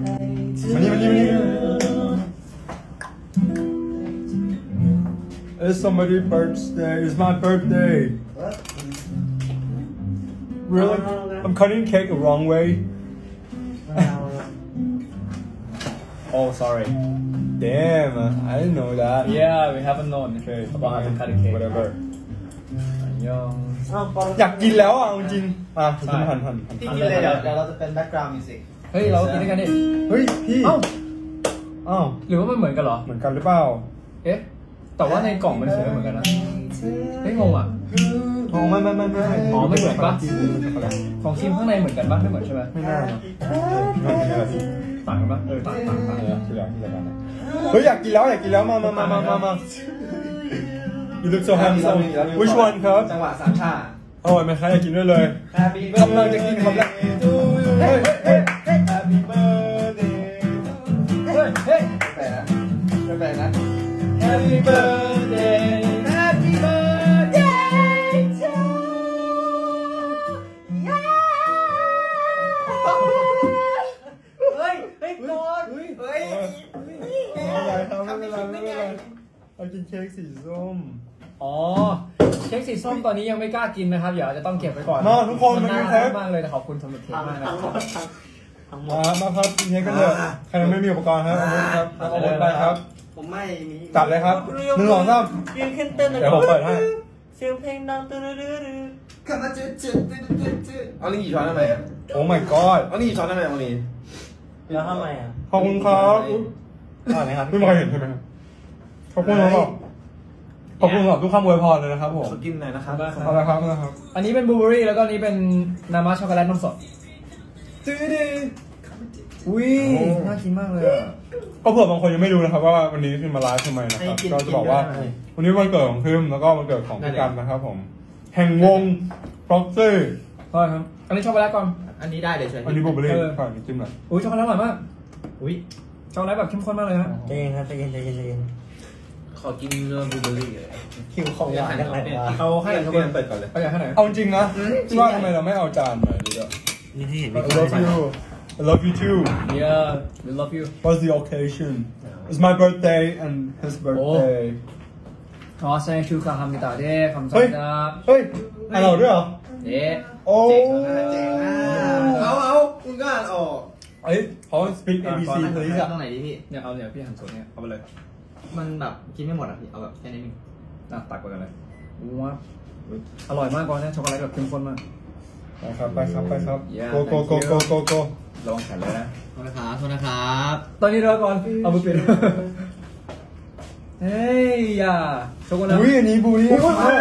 It's somebody's birthday. It's my birthday. What? Really? I'm cutting cake the wrong way. Oh, sorry. Damn, I didn't know that. Yeah, we haven't known. Okay, about how to cut a cake. whatever. ยองอยากกินแล้วอ่ะจริงอ่ะหั่นพี่กินเลยเดี๋ยวเราจะเป็นแบ็คกราวด์มิวสิกเฮ้ยเรากินด้วยกันดิเฮ้ยพี่เอ้าอ้าวหรือว่ามันเหมือนกันเหรอเหมือนกันหรือเปล่าเอ๊ะแต่ว่าในกล่องมันเขียนไม่เหมือนกันนะเฮ้ยงงอ่ะอ๋อไม่อ๋อไม่เหมือนปะช็อกโกแลตของครีมข้างในเหมือนกันปะไม่เหมือนใช่ไหมไม่น่านะไม่ใช่ละพี่ต่างกันปะต่างที่แล้วเฮ้ยอยากกินแล้วมา You look so handsome Which one ครับจังหวะสามชาอร่อยไหมคะอยากกินด้วยเลย Happy กำลังจะกินครับแล้วเฮ้ย Happy birthday เฮ้ยไม่แปลกนะ Happy birthday Happy birthday to you เฮ้ยกดเฮ้ยไม่เป็นไรเรากินเค้กสีส้มอ๋อเค้กสีส้มตอนนี้ยังไม่กล้ากินนะครับเดี๋ยวจะต้องเก็บไว้ก่อนมาทุกคนมันน่าเค้กรักมากเลยแต่ขอบคุณสำหรับเค้กมากนะมาครับกินเค้กกันเถอะใครยังไม่มีอุปกรณ์ครับเอาอาวุธไปครับผมไม่มีจัดเลยครับ1 2 3 ยืนขึ้นเต้นเดี๋ยวผมเปิดให้เสียงเพลงดังตื้อข้ามาจืดเอาลิงกี่ช้อนทำไมอ่ะโอ้ my god เอาลิงกี่ช้อนทำไมเอาลิงแล้วทำไมอ่ะขอบคุณครับอร่อยไหมครับไม่มีใครเห็นใช่ไหมขอบคุณครับขอบคุณสำหรับทุกคำอวยพรเลยนะครับผมขอกินหน่อยนะครับเอาละครับนะครับอันนี้เป็นบลูเบอร์รี่แล้วก็อันนี้เป็นน้ำมัชช็อกโกแลตนมสดอุ้ยน่ากินมากเลยอ่ะก็เผื่อบางคนยังไม่รู้นะครับว่าวันนี้คือมาไลฟ์ทำไมนะครับก็จะบอกว่าวันนี้วันเกิดของพิมแล้วก็วันเกิดของพี่กันนะครับผมแห่งวงฟ็อกซี่ใช่ครับอันนี้ช็อกโกแลตก่อนอันนี้ได้เลยใช่ไหมอันนี้บลูเบอร์รี่ค่ะนี่จิ้มหน่อยอุ้ยช็อกโกแลตอร่อยมากอุ้ยช็อกโกแลตแบบเข้มข้นมากเลยฮะใจเย็นครับใจเย็นขอกินเนื้อบลูเบอร์รี่เลยคิวของหวานกันไหนวะเอาให้ให้ช็อกโกเพื่แลอนตเปิดก่อนเลยเอาอย่างให้ไหนเอาจริงนะว่าทำไมเราไม่เอาจานมาดีอ่ะนี่ที่เห็น I love you I love you too Yeah we love you What's the occasion It's my birthday and his birthday อ๋อ생일 축하합니다 네 감사합니다 เฮ้ยอ่านเราด้วยเหรอ 네 โอ้เจ๋งมากคุณก็อ่านออกเอ้ยเขา speak ABC ตัวนี้ตรงไหนดีพี่เนี่ยเอาเนี่ยพี่หั่นส่วนเนี่ยเอาไปเลยมันแบบกินไม่หมดอ่ะพี่ เอาแบบแค่นี้นึงตักไปกันเลยว้าวอร่อยมากก่อนนะช็อกโกแลตแบบเข้มข้นมากไปครับ Yeah, go thank you ลองแข่งเลยนะโทษนะครับตอนนี้เราก่อนเอามือเปลี่ยนเฮ้ยอย่าช็อกโกแลตอุ้ยอันนี้บูรี่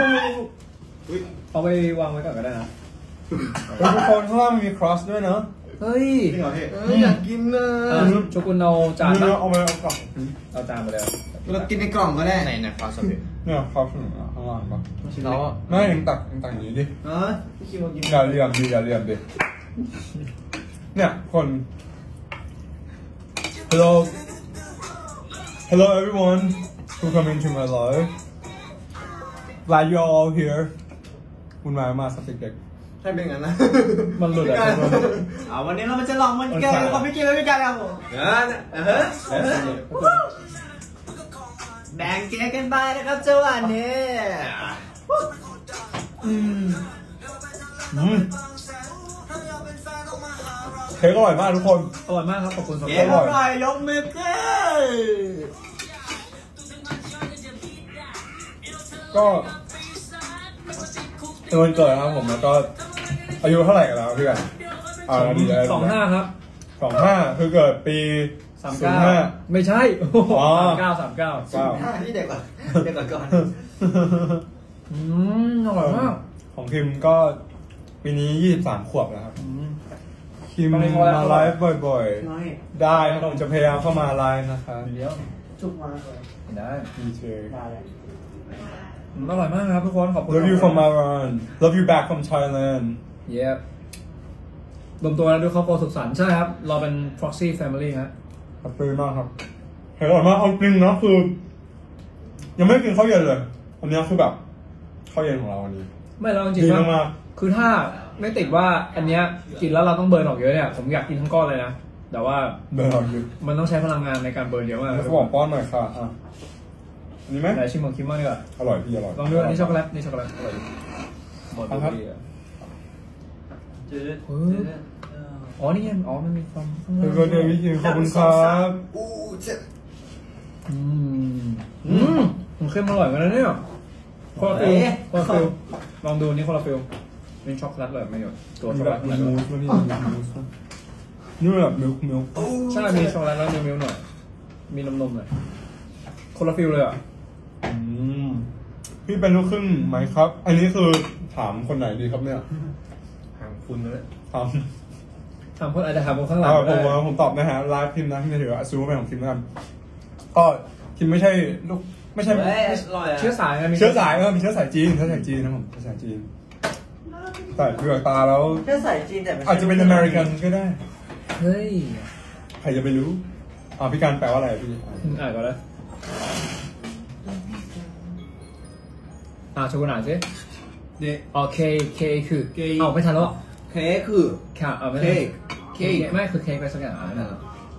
เอาไปวางไว้ก่อนก็ได้นะทุกคนข้างล่างมันมี cross ด้วยเนาะเฮ้ยจริงเหรอพี่อยากกินนะโชกุนเอาจานเอาไปเอากล่องเอาจานไปเลยเรากินในกล่องก็ได้ไหนนะความสำเร็จเนี่ย cross ข้างล่างปะเราไม่ยังตักอย่างนี้ดิพี่คิวกินอย่าเรียมดิเนี่ยคน Hello everyone who come into my life glad you're all here คุณมาสักเด็กให้เป็นงั้นนะมันหลุดอะไรวันนี้เรามาจะลองมันเกินความไม่กินแล้วไม่กันครับผมแบ่งเค้กกันไปนะครับเจ้าอันนี้เค้กอร่อยมากทุกคนอร่อยมากครับขอบคุณสำหรับเค้กอร่อยยกมือขึ้นก็เป็นวันเกิดครับผมแล้วก็อายุเท่าไหร่กันแล้วพี่กัน 25ครับ 25คือเกิดปี 39ไม่ใช่39 นี่เด็กกว่าก่อนอร่อยมากของคิมก็ปีนี้23 ขวบแล้วครับคิมมาไลฟ์บ่อยๆได้ครับผมจะพยายามเข้ามาไลฟ์นะครับเดี๋ยวจุกมาเลยได้ดีเจอร่อยมากครับทุกคนขอบคุณ Love you from Iran Love you back from Thailand เย้รวมตัวแล้วด้วยครอบครัวสุขสันต์ใช่ครับเราเป็น Proxy Family ฮะขอบคุณมากครับเห็นอร่อยมากเอาจริงนะคือยังไม่กินข้าวเย็นเลยอันนี้คือแบบข้าวเย็นของเราวันนี้ไม่เราจริงๆคือถ้าไม่ติดว่าอันเนี้ยกินแล้วเราต้องเบิร์นออกเยอะเนี่ยผมอยากกินทั้งก้อนเลยนะแต่ว่าเบิร์นออกอยู่มันต้องใช้พลังงานในการเบิร์นเยอะมากแล้วก็บอกป้อนหน่อยค่ะอ่ะอันนี้ไหมไหนชิมของคิมบ้างดีกว่าอร่อยพี่อร่อยลองดูอันนี้ช็อกโกแลตนี่ช็อกโกแลตอร่อยหมดพอดีอ่ะอ๋อนี่ไงอ๋อมันมีความข้างล่างเดี๋ยวพี่คิมขอบคุณครับอู้เจ็บมันเข้มอร่อยกันนะเนี่ยคอลาฟิลลองดูนี่คอลาฟิลเป็นช็อกโกแลตเลยไม่หยดตัวมีช็อกแบโกบแลตมีมูสด้วยนี่มีมูสด้วยนี่แบบมิลค์ใช่มีช็อกโกแลตแล้วมีมิลค์หน่อยมีนมหน่อยคอลาฟิลเลยอ่ะพี่เป็นลูกครึ่งไหมครับ อันนี้คือถามคนไหนดีครับเนี่ยห่างคุณเลยถามถามคนอาจจะถามคนข้างหลังผมตอบนะฮะไลฟ์พิมพ์นะที่ถือว่าซูมเป็นของคิมแล้วกันก็คิมไม่ใช่ลูกไม่ใช่อร่อยอ่ะเชื้อสายไงมีเชื้อสายมีเชื้อสายจีนนะผมเชื้อสายจีนแต่เปลือกตาแล้วเชื้อสายจีนแต่ไม่ใช่อาจจะเป็นอเมริกันก็ได้เฮ้ยใครจะไปรู้พี่การแปลว่าอะไรพี่อ่านก่อนเลยโชว์หน่อยสิเด็กอ๋อเคคือเอาไม่ทันแล้วเค้กคือค่ะเอาไม่ทันเค้กไม่คือเค้กไปสักอย่างไม่ทัน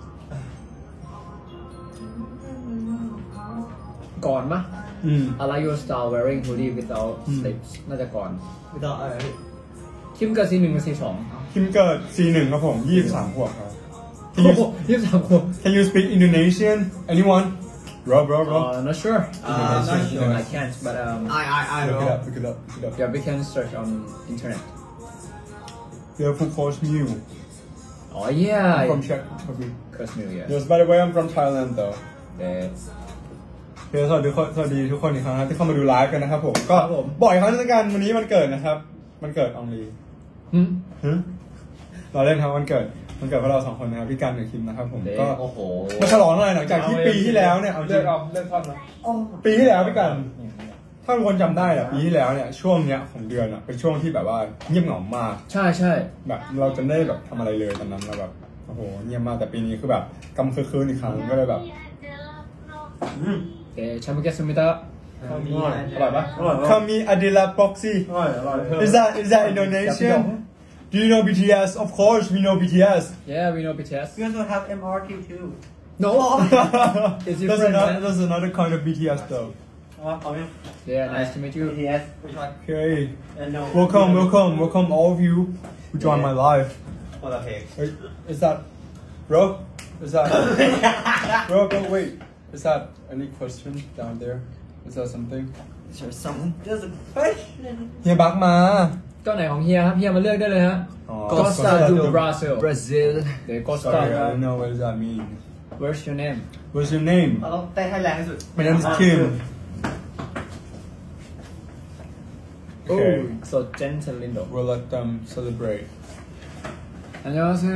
ก่อนปะ I like your style wearing hoodie without sleeves น่าจะก่อนไม่ต้องอะไรคิมเกิดC1 กับC2 คิมเกิด C1 ครับผม23 ขวบครับโอ้โห23 ขวบ Can you speak Indonesian anyone bro not sure Indonesian. I can't but I look know it up yeah we can search on internet They're full course meal oh yeah I'm from Czech Republic course meal yeah Yes by the way I'm from Thailand though yeah สวัสดีทุกคนอีกครั้งนะที่เข้ามาดูไลฟ์กันนะครับผมก็บ่อยครั้งในการวันนี้มันเกิดนะครับมันเกิดอองลีเราเล่นครับวันเกิดพวกเรา2 คนนะครับพี่กันกับคิมนะครับผมก็โอ้โหมาฉลองอะไรหลังจากที่ปีที่แล้วเนี่ยเอาจริงเลือกท่อนนะปีที่แล้วพี่กันถ้าทุกคนจำได้อะปีที่แล้วเนี่ยช่วงเนี้ยของเดือนอะเป็นช่วงที่แบบว่าเงียบเหงามากใช่แบบเราจะไม่ได้แบบทำอะไรเลยตอนนั้นเราแบบโอ้โหเงียบมากแต่ปีนี้คือแบบกำคืนอีกครั้งก็เลยแบบ 잘 먹겠습니다. อร่อยปะ Kami Adila Proxy อร่อย Is that Indonesian Do you know BTS Of course we know BTS Yeah we know BTS We also have MRT too No It's different man That's another kind of BTS though Yeah nice to meet you BTS which one Okay no Welcome all of you who joined my live คนละเพลง Is that Bro Is that Bro wait Is that any question down there Is that something Is there something There's a question เฮียบักมาก็ไหนของเฮียครับเฮียมาเลือกได้เลยฮะ Costa do Brazil The Costa Sorry I don't know what does that mean Where's your name What's your name เราต้องเต้นให้แรงที่สุด My name is Kim Oh Okay so gentle lindo We'll let them celebrate 안녕하세요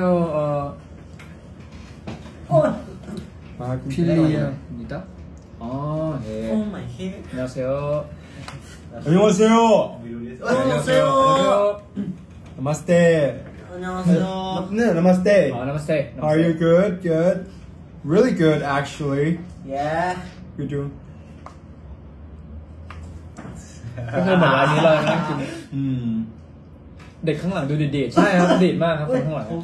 필리입니다 예 Oh my god 안녕하세요 안녕하세요 안녕하세요 Namaste 안녕하세요 Namaste Namaste How are you good Really good actually Yeah You do ก็คือเหมือนร้านนี้เลยนะกิน เด็กข้างหลังดูดีๆใช่ครับดีดมากครับคนข้างหลัง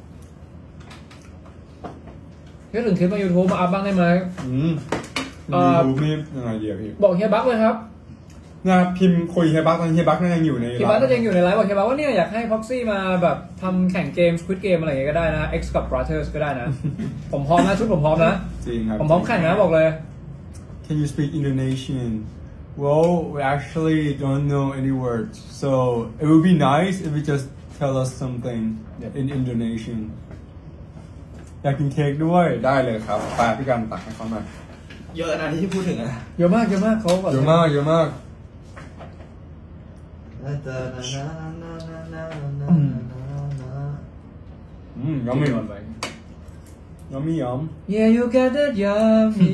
ก็ถึงคลิปมา YouTube มาอัพบ้างได้ไหม YouTube นี่ยังไงดีอะพี่บอกเฮียบักเลยครับนะพิมพ์คุยเฮียบักตอนเฮียบักยังอยู่ในเฮียบักก็ยังอยู่ในไลฟ์บอกเฮียบักว่าเนี่ยอยากให้ Proxy มาแบบทำแข่งเกม Squid Game อะไรอย่างเงี้ยก็ได้นะ X กับ Brothers ก็ได้นะ ผมพร้อมนะชุดผมพร้อมนะจริงครับผมพร้อมแข่งนะบอกเลย Can you speak Indonesian Well we actually don't know any words so it would be nice if you just tell us something in Indonesian อยากกินเค้กด้วยได้เลยครับไปพี่กันตักให้เขาหน่อยเยอะนะที่พูดถึงอะเยอะมากเขาแบบเยอะมากยยอม Yummy Yeah you got that yummy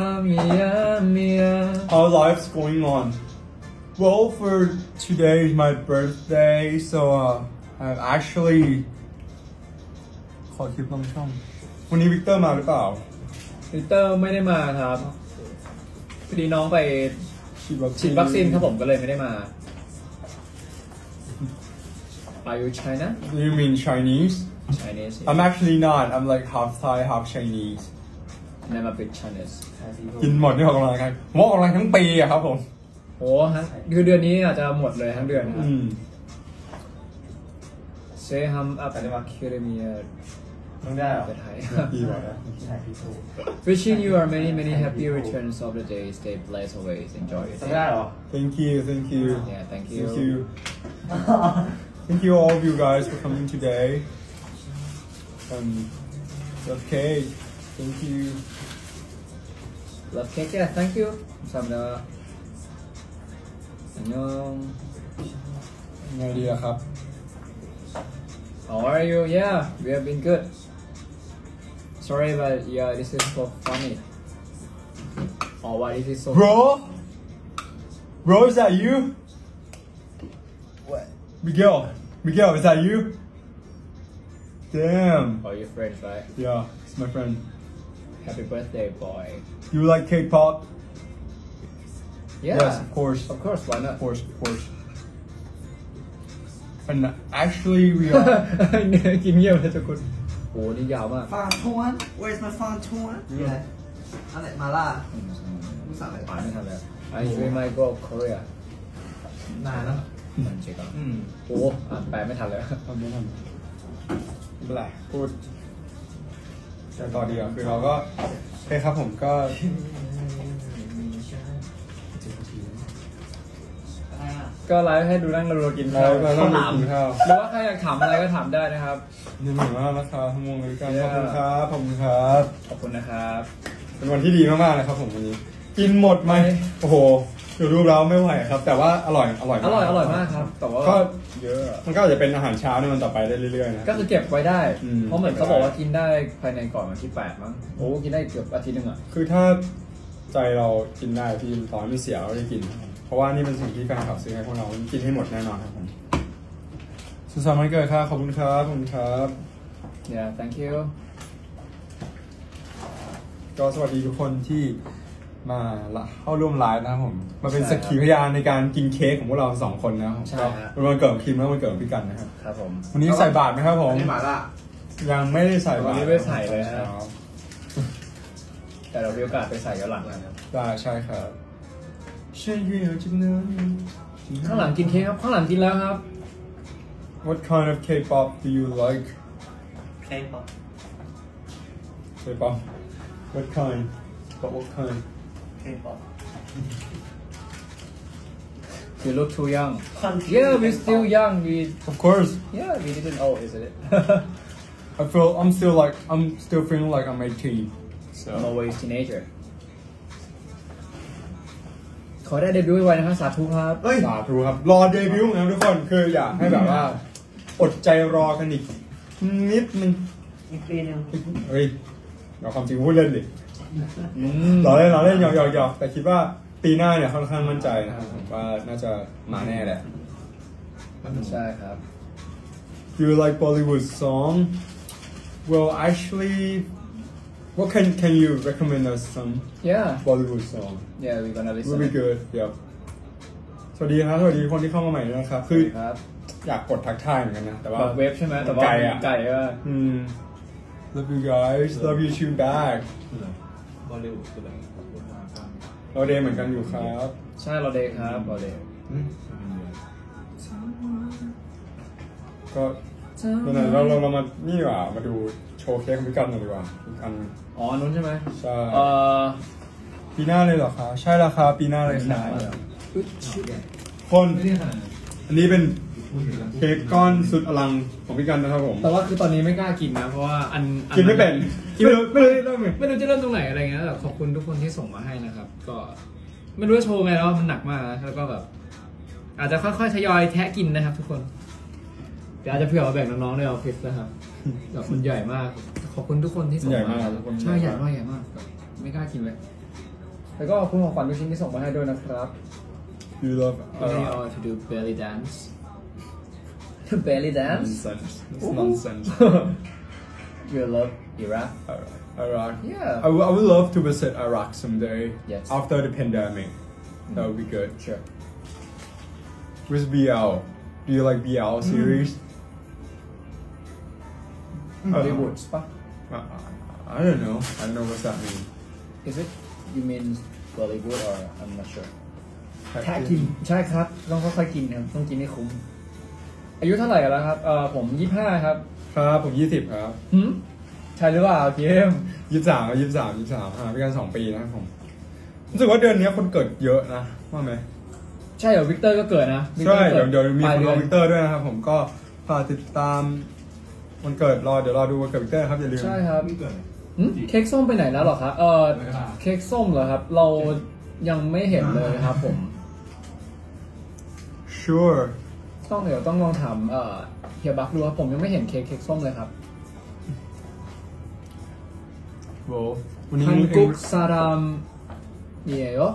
How life's going on Well for today is my birthday so I've actually ขอคลิปลงช่องวันนี้วิกเตอร์มาหรือเปล่าวิกเตอร์ไม่ได้มาครับพอดีน้องไปฉีดวัคซีนครับผมก็เลยไม่ได้มา Are you China Do you mean Chinese Chinese I'm actually not. I'm like half Thai, half Chinese. and I'm a bit Chinese กินหมดที่ออกกำลังกายผมออกกำลังทั้งปีอะครับผมโอ้ฮะคือเดือนนี้อาจจะหมดเลยทั้งเดือนนะครับ Say hum up academia ต้องได้เหรอไปไทยดีกว่านะ Wishing you are many happy returns of the day. Stay blessed always. Enjoy your ต้องได้ day. เหรอ Thank you, thank you, Yeah, thank you. thank you, thank you all of you guys for coming today. Okay, thank you. Love cake. Yeah, thank you. 감사합니다. 안녕. ไงดีอะครับ How are you? Yeah, we have been good. Sorry, but yeah, this is so funny. Oh, why this is so? Bro, is that you? What? Miguel, is that you? Damn. Oh, your friends, right? Yeah, it's my friend. Happy birthday, boy. You like K-pop? Yeah. Yes, of course. Of course, why not? Of course. And actually, we are. กินเงียบเลยทุกคนโอ้นี่ยาวมากฟางทวน where's my ฟางทวนนี่อะไรอะไรมาล่ามึงสั่งอะไรอ่านไม่ทันแล้ว I dream I go Korea นานแล้วมันเช็คก่อนโอ้อ่านแปลไม่ทันเลยทำไม่ทำไม่เป็นไรพูดแต่ต่อดีอ่ะคือเราก็โอเคครับผมก็อะไรอ่ะก็ไลฟ์ให้ดูนั่งรัวๆกินข้าวเราต้องกินข้าวหรือว่าใครอยากถามอะไรก็ถามได้นะครับนี่เหมือนว่าราคาทั้งวงเลยกันขอบคุณครับขอบคุณครับขอบคุณนะครับเป็นวันที่ดีมากๆเลยครับผมวันนี้ กินหมดไหมโอ้โหดูรูปแล้วไม่ไหวครับ แต่ว่าอร่อยมากอร่อยมากครับ แต่ว่าก็เยอะอะมันก็อาจจะเป็นอาหารเช้าในวันต่อไปได้เรื่อยๆนะก็คือเก็บไว้ได้อืมเพราะเหมือนเขาบอกว่ากินได้ภายในก่อนวันที่ 8 มั้งโอ้กินได้เกือบอาทิตย์นึงอ่ะคือถ้าใจเรากินได้พี่ตอนไม่เสียเราได้กินครับเพราะว่านี่เป็นสิ่งที่แฟนคลับซื้อให้พวกเรากินให้หมดแน่นอนครับผมสุขสันต์วันเกิดครับขอบคุณครับขอบคุณครับ Yeah thank you ก็สวัสดีทุกคนที่มาเข้าร่วมไลฟ์นะครับผมมาเป็นสักขีพยานในการกินเค้กของพวกเราสองคนนะครับใช่ก็ฮะเป็นวันเกิดของคิมและวันเกิดของพี่กันนะครับครับผมวันนี้ใส่บาตรไหมครับผมอันนี้หมาล่ายังไม่ได้ใส่บาตรวันนี้ไม่ใส่เลยฮะครับแต่เรามีโอกาสไปใส่ย้อนหลังนะครับได้ใช่ครับใช่เหี้ยจริงนะข้างหลังกินเค้กครับข้างหลังกินแล้วครับ What kind of K-pop do you like? เพลงป๊อป K-pop. What kind? But what kind? เพลงป๊อป You look too young Country Yeah we K-pop. still young we Of course. yeah we didn't oh is it I'm still feeling like I'm 18. So. I'm always teenager ขอได้เดบิวต์ไว้นะครับสาธุครับสาธุครับรอเดบิวต์นะครับทุกคนคืออยากให้แบบว่าอดใจรอกันอีกนิดนึงอีกปีหนึงเฮ้ยเราความจริงพูดเล่นดิเราเล่นหยอกแต่คิดว่าปีหน้าเนี่ยค่อนข้างมั่นใจนะครับผมว่าน่าจะมาแน่แหละใช่ครับ Do you like Bollywood song? Well, actually, what can you recommend us some yeah Bollywood song? yeah we gonna listen Will be good. Yep. สวัสดีครับสวัสดีคนที่เข้ามาใหม่ด้วยนะครับ คือครับอยากกดทักทายเหมือนกันนะแต่ว่าแบบเว็บใช่ไหมแต่ว่าไก่อะไก่อะ Love you guys. Love you too back. บอลลีวูดคืออะไรเราเดย์เหมือนกันอยู่ครับใช่เราเดย์ครับเราเดย์ก็นั่นแหละเรามานี่ดีกว่ามาดูโชว์เค้กของพี่กันหน่อยดีกว่าพี่กันอ๋อนู้นใช่ไหมใช่เอ่อปีหน้าเลยเหรอคะใช่แล้วครับปีหน้าเลยครับคน อันนี้เป็นเค้กก้อนสุดอลังของพี่กันนะครับผมแต่ว่าคือตอนนี้ไม่กล้ากินนะเพราะว่าอันกินไม่เป็นไม่รู้ไม่รู้เริ่มไงไม่รู้จะเริ่มตรงไหนอะไรเงี้ยแต่ขอบคุณทุกคนที่ส่งมาให้นะครับ ก็ไม่รู้จะโชว์ไงแล้วมันหนักมากนะแล้วก็แบบ อาจจะค่อยๆทยอยแทะกินนะครับ ทุกคนเดี๋ยวอาจจะเผื่อมาแบ่งน้องๆในออฟฟิศนะครับแบบมันใหญ่มากขอบคุณทุกคนที่ส่งใหญ่มามากใช่ใหญ่มากแบบไม่กล้ากินเลยแล้วก็ขอบคุณของขวัญทุกชิ้นที่ส่งมาให้ด้วยนะครับ You love Today I want to do belly dance belly dance nonsense. It's nonsense. You love Iraq Iraq. Yeah. I would love to visit Iraq someday. Yes. After the pandemic. That would be good. Sure Where's BL? Do you like BL series? Bollywood ปะ I don't know. I don't know what that means. Is it you mean Bollywood or I'm not sure แท้กินใช่ครับต้องค่อยๆกินครับต้องกินให้คุ้มอายุเท่าไหร่กันแล้วครับผม25ครับครับผม20ครับใช่หรือเปล่าเกม 23พี่กัน2 ปีนะครับผมรู้สึกว่าเดือนนี้คนเกิดเยอะนะว่าไหมใช่เดี๋ยววิกเตอร์ก็เกิดนะใช่เดี๋ยวมีคนรอวิกเตอร์ด้วยนะครับผมก็ฝากติดตามวันเกิดเดี๋ยวรอดูวันเกิดวิกเตอร์ครับอย่าลืมใช่ครับเค้กส้มไปไหนแล้วหรอครับเค้กส้มเหรอครับเรายังไม่เห็นเลยครับผม sure เดี๋ยวต้องลองถามเฮียบักดูครับผมยังไม่เห็นเค้กส้มเลยครับโว้วันนี้ 한국 사람이에요?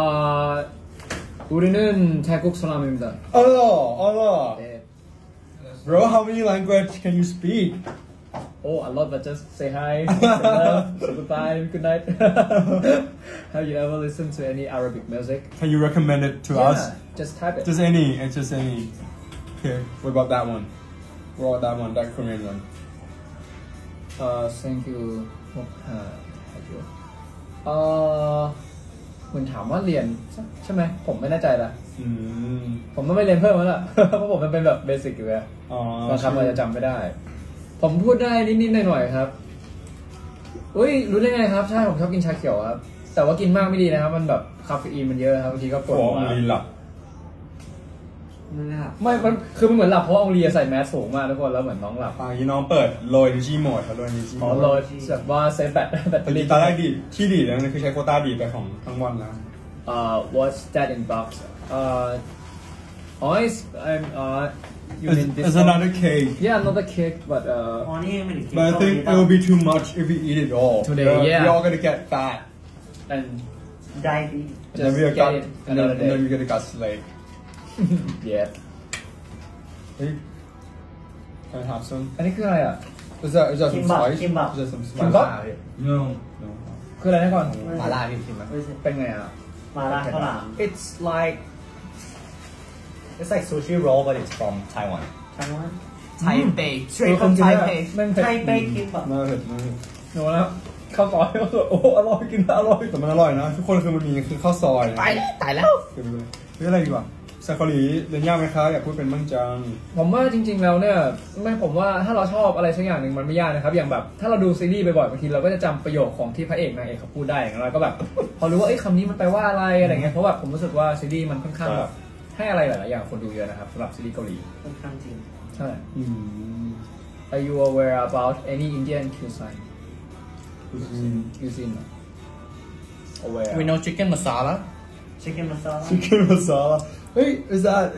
우리는 태국 사람입니다. Allah 네. Bro how many language can you speak Oh, I love that. Just say hi, say love, say goodbye, good night. Have you ever listened to any Arabic music? Can you recommend it to us Just type it. Just any Okay what about that one that Korean one Thank you. คุณถามว่าเรียนใช่ไหมผมไม่แน่ใจละผมต้องไปเรียนเพิ่มแล้วล่ะ เพราะผมมันเป็นแบบเบสิกอยู่แล้วบางคำอาจจะจำไม่ได้ ผมพูดได้นิดๆหน่อยๆครับอุ้ยรู้ได้ไงครับใช่ผมชอบกินชาเขียวครับแต่ว่ากินมากไม่ดีนะครับมันแบบคาเฟอีนมันเยอะครับบางทีก็ปวดหัวไม่มันคือมันเหมือนหลับเพราะองลีใส่แมสสูงมากทุกคนแล้วเหมือนน้องหลับน้องเปิด low energy mode ครับ low energy mode โลแบบว่าเซฟแบตเตอรี่ตอนแรกที่ดีนั่นคือใช้โควต้าดีไปของทั้งวันแล้ว what's that in box it's you mean this it's another cake yeah another cake but but I think it will be too much if we eat it all today yeah we're all gonna get fat and diabetes and then we're gonna get slave yeah hey can I have some อันนี้คืออะไรอ่ะ is that some spice kimbap is that some spice kimbap no คืออะไรนะก่อนหมาล่าพี่ชิมไหมเป็นไงอ่ะมาล่าข้าวหลาม It's like sushi roll but it's from Taiwan Taipei straight from Taipei Taipei kimbap น่าเผ็ดหนูแล้วข้าวซอยโอ้อร่อยกินอร่อยแต่มันอร่อยนะทุกคนคือมันมีคือข้าวซอยนะตายแล้วเฮ้ยอะไรดีกว่าซาคารีเรียนยากไหมคะอยากพูดเป็นบ้างจังผมว่าจริงๆแล้วเนี่ยผมว่าถ้าเราชอบอะไรสักอย่างหนึ่งมันไม่ยากนะครับอย่างแบบถ้าเราดูซีรีส์บ่อยๆบางทีเราก็จะจำประโยคของที่พระเอกนางเอกเขาพูดได้อย่างเราก็แบบพอรู้ว่าคำนี้มันแปลว่าอะไรอะไรเงี้ยเพราะแบบผมรู้สึกว่าซีรีส์มันค่อนข้างแบบให้อะไรหลายๆอย่างคนดูเยอะนะครับสำหรับซีรีส์เกาหลีค่อนข้างจริงใช่ Are you aware about any Indian cuisine aware We know chicken masala chicken masala hey is that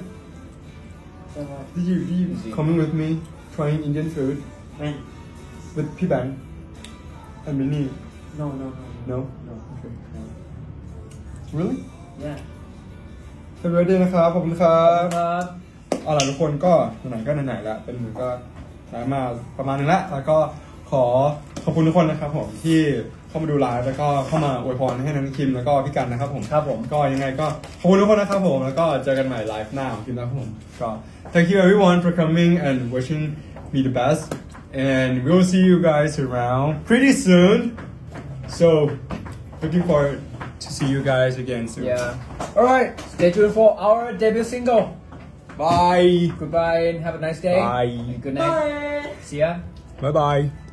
did you coming with me trying Indian food when with P-Bang and Minnie no okay really yeah Happy birthday นะครับขอบคุณครับเอาล่ะทุกคนก็ไหนๆก็ไหนๆแล้วเป็นมือก็ได้มาประมาณนึงแล้วแล้วก็ขอบคุณทุกคนนะครับผมที่เข้ามาดูไลฟ์แล้วก็เข้ามาอวยพรให้น้องคิมแล้วก็พี่กันนะครับผมครับผมก็ยังไงก็ขอบคุณทุกคนนะครับผมแล้วก็เจอกันใหม่ไลฟ์หน้าของคิมนะครับผมก็ thank you everyone for coming and wishing me the best and we will see you guys around pretty soon so looking forward to see you guys again soon yeah alright stay tuned for our debut single bye goodbye and have a nice day bye good night see ya bye bye